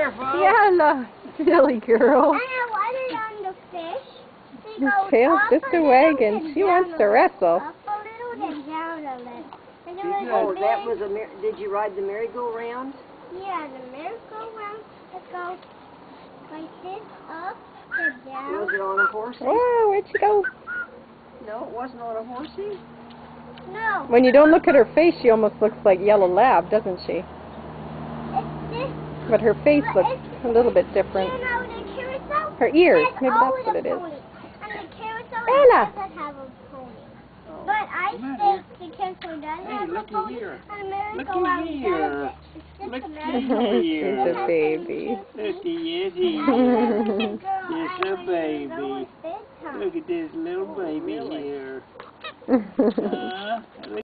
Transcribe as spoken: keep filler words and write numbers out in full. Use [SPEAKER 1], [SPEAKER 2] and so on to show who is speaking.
[SPEAKER 1] careful.
[SPEAKER 2] Yalla, silly girl.
[SPEAKER 3] And I wanted on the fish. She
[SPEAKER 2] Her
[SPEAKER 3] goes
[SPEAKER 2] tail's
[SPEAKER 3] up
[SPEAKER 2] just
[SPEAKER 3] a
[SPEAKER 2] a
[SPEAKER 3] little,
[SPEAKER 2] wagging.
[SPEAKER 3] then
[SPEAKER 2] She
[SPEAKER 3] down
[SPEAKER 2] wants
[SPEAKER 3] a
[SPEAKER 2] to
[SPEAKER 3] little,
[SPEAKER 2] wrestle.
[SPEAKER 3] Up a little, then down a little. And it was
[SPEAKER 1] Oh,
[SPEAKER 3] a
[SPEAKER 1] that
[SPEAKER 3] big,
[SPEAKER 1] was a mer did you ride the merry-go-round?
[SPEAKER 3] yeah, the merry-go-round that goes like this, up, then down.
[SPEAKER 1] Was it on a horsey?
[SPEAKER 2] Whoa, where'd she go?
[SPEAKER 1] No, it wasn't on a horsey.
[SPEAKER 3] No,
[SPEAKER 2] When you don't look at her face, she almost looks like Yellow Lab, doesn't she?
[SPEAKER 3] it's this.
[SPEAKER 2] But her face
[SPEAKER 3] But
[SPEAKER 2] looks
[SPEAKER 3] it's-
[SPEAKER 2] a little bit
[SPEAKER 3] You
[SPEAKER 2] different.
[SPEAKER 3] know the carousel?
[SPEAKER 2] Her ears,
[SPEAKER 3] Has
[SPEAKER 2] maybe
[SPEAKER 3] always
[SPEAKER 2] that's what
[SPEAKER 3] a
[SPEAKER 2] it is.
[SPEAKER 3] pony. And the carousel
[SPEAKER 2] Ella.
[SPEAKER 3] doesn't have a pony.
[SPEAKER 1] Oh.
[SPEAKER 3] But I think the carousel does
[SPEAKER 1] Hey,
[SPEAKER 3] have a
[SPEAKER 1] looky
[SPEAKER 3] pony.
[SPEAKER 1] here.
[SPEAKER 3] And the
[SPEAKER 1] Looky
[SPEAKER 3] merry-go-round
[SPEAKER 1] here.
[SPEAKER 3] doesn't. It's just
[SPEAKER 1] Looky
[SPEAKER 3] a merry-go-round.
[SPEAKER 2] She's
[SPEAKER 1] here.
[SPEAKER 2] a baby.
[SPEAKER 1] Looky, yes, he
[SPEAKER 3] I
[SPEAKER 1] is.
[SPEAKER 3] was a little girl.
[SPEAKER 1] It's
[SPEAKER 3] I
[SPEAKER 1] a
[SPEAKER 3] was
[SPEAKER 1] baby.
[SPEAKER 3] little at bedtime.
[SPEAKER 1] Look at this little baby here.
[SPEAKER 2] Baby.
[SPEAKER 1] Uh,